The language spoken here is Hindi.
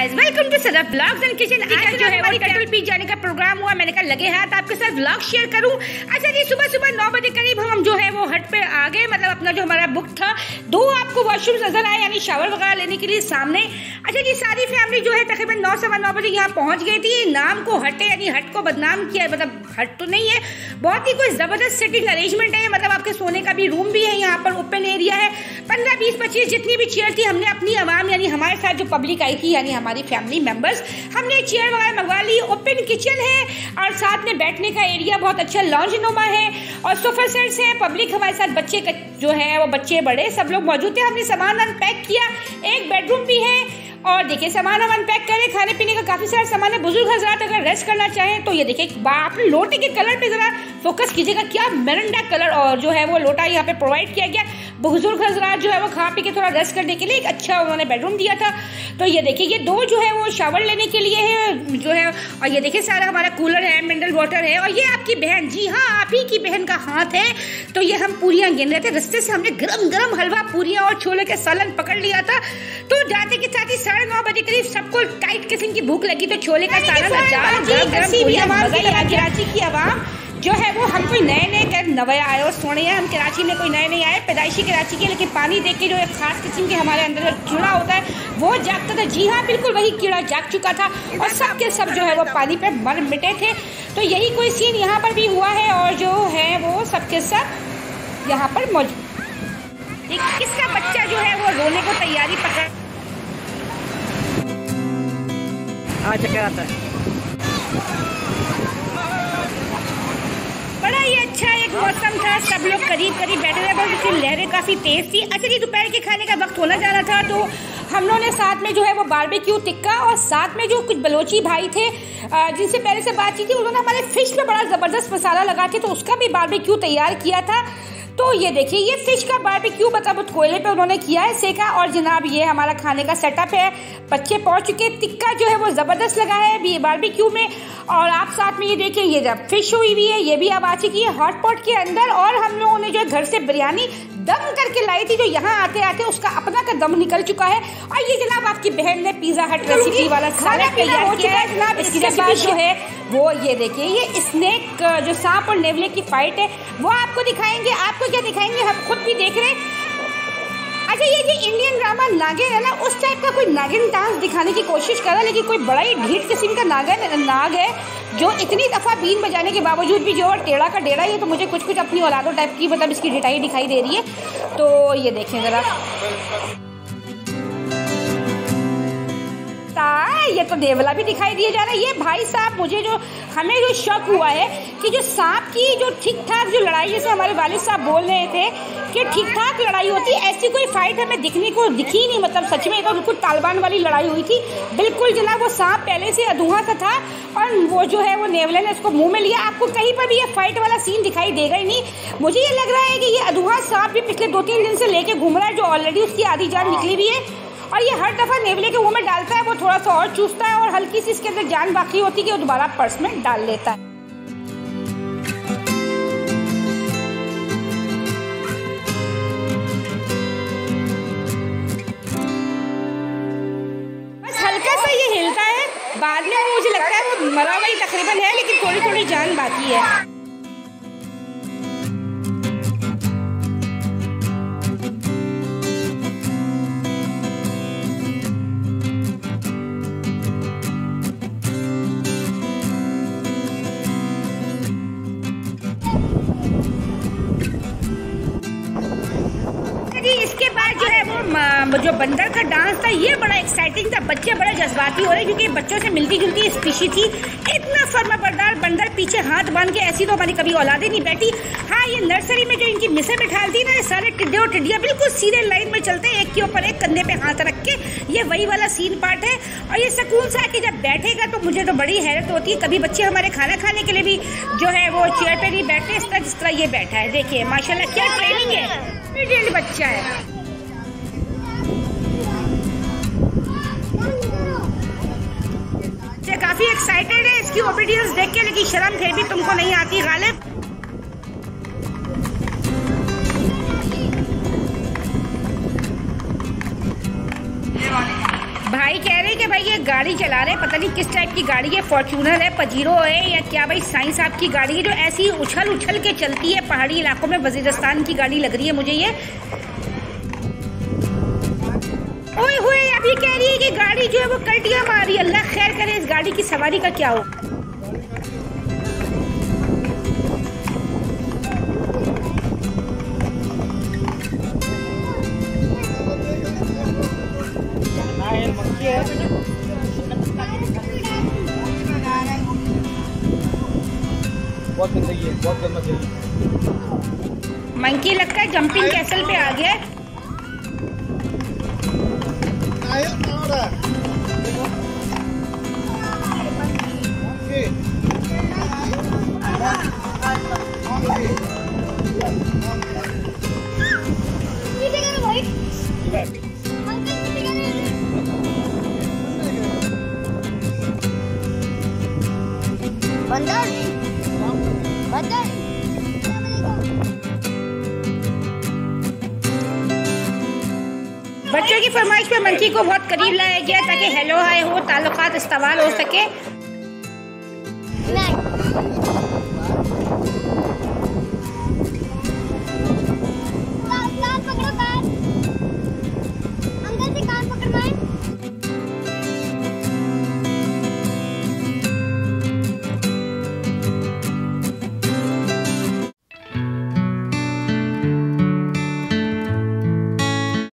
Guys, welcome to Saraf blogs and kitchen. आज जो है वो टर्टल बीच जाने का प्रोग्राम हुआ। मैंने कहा लगे हाथ आपके साथ ब्लॉग शेयर करूं। अच्छा जी, सुबह सुबह 9 बजे करीब हम जो है वो हट पे आ गए। मतलब अपना जो हमारा बुक था, 2 आपको वॉशरूम नजर आए, यानी शावर वगैरह लेने के लिए सामने। अच्छा जी, सारी फैमिली जो है तकरीबन 9 सवा 9 बजे यहाँ पहुंच गई थी। नाम को हटे यानी हट को बदनाम किया, मतलब हट तो नहीं है, बहुत ही कोई जबरदस्त सिटिंग अरेंजमेंट है। मतलब आपके सोने का भी रूम भी है, यहाँ पर ओपन एरिया है। 15, 20, 25 जितनी भी चेयर थी, हमने अपनी आवाम यानी हमारे साथ जो पब्लिक आई थी यानी हमारी फैमिली मेंबर्स, हमने चेयर वगैरह मंगवा ली। ओपन किचन है और साथ में बैठने का एरिया बहुत अच्छा लॉन्ज नुमा है और सोफा सेट्स है। पब्लिक हमारे साथ बच्चे जो है वो बच्चे बड़े सब लोग मौजूद थे। हमने सामान अनपैक किया, एक बेडरूम भी है और देखिए सामान हम अनपैक करें। खाने पीने का काफी सारा सामान है। बुजुर्ग हजरात अगर रेस्ट करना चाहें तो ये देखिए, आप लोटे के कलर पे जरा फोकस कीजिएगा, क्या मेरंडा कलर और जो है वो लोटा यहाँ पे प्रोवाइड किया गया। बुजुर्ग हजरात जो है वो खा पी के थोड़ा रेस्ट करने के लिए एक अच्छा उन्होंने बेडरूम दिया था। तो ये देखिए, ये 2 जो है वो शावर लेने के लिए है जो है। और ये देखिए सारा हमारा कूलर है, मिनरल वाटर है। और ये आपकी बहन, जी हाँ आप ही की बहन का हाथ है। तो ये हम पूरियां गिन रहे थे, रस्ते से हमने गरम गरम हलवा पूरियां और छोले के सालन पकड़ लिया था। तो जाते के साथ ही 9:30 बजे करीब सबको टाइट किस्म की भूख लगी। तो छोले का सालन, कराची की आवाम जो है वो हम कोई नए नवे आए और सोने हैं। हम कराची में कोई नए आए, पैदाइशी कराची के, लेकिन पानी देख के जो एक खास किस्म के हमारे अंदर जो कीड़ा होता है वो जागता था। जी हाँ, बिल्कुल वही कीड़ा जाग चुका था और सब के सब जो है वो पानी पे मर मिटे थे। तो यही कोई सीन यहाँ पर भी हुआ है और जो है वो सब के सब यहाँ पर मौजूद। किसका बच्चा जो है वो रोने को तैयारी पकड़ चक्कर आता है। बड़ा ही अच्छा एक मौसम था, सब लोग करीब करीब बैठे हुए, बस उसकी लहरें काफी तेज थी। अच्छा जी, दोपहर के खाने का वक्त होना जा रहा था तो हम लोगों ने साथ में जो है वो बारबेक्यू टिक्का और साथ में जो कुछ बलोची भाई थे जिनसे पहले से बातचीत थी, उन्होंने हमारे फिश पे बड़ा जबरदस्त मसाला लगा के तो उसका भी बारबेक्यू तैयार किया था। तो ये देखिए, ये फिश का बारबेक्यू मतलब कोयले पे उन्होंने किया है, सेका। और जनाब ये हमारा खाने का सेटअप है। बच्चे पहुंच चुके, टिक्का जो है वो जबरदस्त लगा है बारबेक्यू में। और आप साथ में ये देखिए, ये जब फिश हुई भी है, ये भी अब आ चुकी है हॉट पॉट के अंदर। और हम लोगों ने जो है घर से बिरयानी दम करके लाई थी, जो यहाँ आते आते उसका अपना का दम निकल चुका है। और ये जनाब आपकी बहन ने पिज्जा हट रेसिपी वाला सारा तैयार हो चुका है जनाब। इसकी रेसिपी जो है वो ये देखिए, ये स्नेक जो सांप और नेवले की फाइट है वो आपको दिखाएंगे। आपको क्या दिखाएंगे, हम खुद भी देख रहे हैं। अच्छा, ये जो इंडियन ड्रामा नागिन है ना, उस टाइप का कोई नागिन डांस दिखाने की कोशिश कर रहा है, लेकिन कोई बड़ा ही ढीठ किस्म का नाग है जो इतनी दफा बीन बजाने के बावजूद भी जो है टेढ़ा का टेढ़ा। ये तो मुझे कुछ कुछ अपनी औलादों टाइप की मतलब इसकी ढिठाई दिखाई दे रही है। तो ये देखें जरा, ये तो देवला भी दिखाई दिया जा रहा है। ये भाई साहब, मुझे जो हमें जो शक हुआ है कि जो सांप की जो ठीक ठाक जो लड़ाई, जैसे हमारे वालिद साहब बोल रहे थे कि ठीक ठाक लड़ाई होती, ऐसी कोई फाइट हमें दिखने को दिखी नहीं। मतलब सच में तो बिल्कुल तालिबान वाली लड़ाई हुई थी बिल्कुल जनाब। वो सांप पहले से अधूरा सा था और वो जो है वो नेवले ने उसको मुंह में लिया। आपको कहीं पर भी ये फाइट वाला सीन दिखाई देगा ही नहीं। मुझे ये लग रहा है कि ये अधूरा सांप भी पिछले 2-3 दिन से लेके घूम रहा है, जो ऑलरेडी उसकी आधी जान निकली हुई है। और ये हर दफा नेवले के मुंह में डालता है, वो थोड़ा सा और चूसता है और हल्की सी इसके अंदर जान बाकी होती है कि वो दोबारा पर्स में डाल लेता है। बस हल्का सा ये हिलता है, बाद में वो मुझे लगता है वो मरा हुआ ही तकरीबन है, लेकिन थोड़ी थोड़ी जान बाकी है। इसके बाद जो है वो जो बंदर का डांस था, ये बड़ा एक्साइटिंग था। बच्चे बड़े जज्बाती हो रहे क्योंकि बच्चों से मिलती जुलती स्पीशी थी। इतना फर्माबरदार बंदर, पीछे हाथ बांध के, ऐसी तो हमारी कभी औलादे नहीं बैठी। हाँ, ये नर्सरी में जो इनकी मिसें बिठाती ना, सारे टिड्डे और टिड्डियाँ बिल्कुल सीधे लाइन में चलते हैं, एक के ऊपर एक, कंधे पे हाथ रख के। ये वही वाला सीन पार्ट है। और ये सुकून सा कि जब बैठेगा तो मुझे तो बड़ी हैरत होती है। कभी बच्चे हमारे खाना खाने के लिए भी जो है वो चेयर पे नहीं बैठते इस तरह जिस तरह ये बैठा है। देखिए माशाल्लाह क्या ट्रेनिंग है, बच्चा है। काफी एक्साइटेड है इसकी ओबीडियंस देख के, लेकिन शर्म फिर भी तुमको नहीं आती गालिब। भाई कह रहे कि भाई ये गाड़ी चला रहे हैं, पता नहीं किस टाइप की गाड़ी है, फॉर्च्यूनर है, पजीरो है या क्या भाई, साईं साहब की गाड़ी है जो ऐसी उछल उछल के चलती है पहाड़ी इलाकों में। वजीरिस्तान की गाड़ी लग रही है मुझे ये। ओए होए, अभी कह रही है कि गाड़ी जो है वो कल्टियां मार रही है। अल्लाह खैर करे, इस गाड़ी की सवारी का क्या हो। बहुत गंदगी है, बहुत गंदा चाहिए। मंकी लगता है जंपिंग कैसल पे आ गया। बंदर बंदर बच्चों की फरमाइश पे मंकी को बहुत करीब लाया गया ताकि हेलो हाय हो, ताल्लुकात इस्तेमाल हो सके। नहीं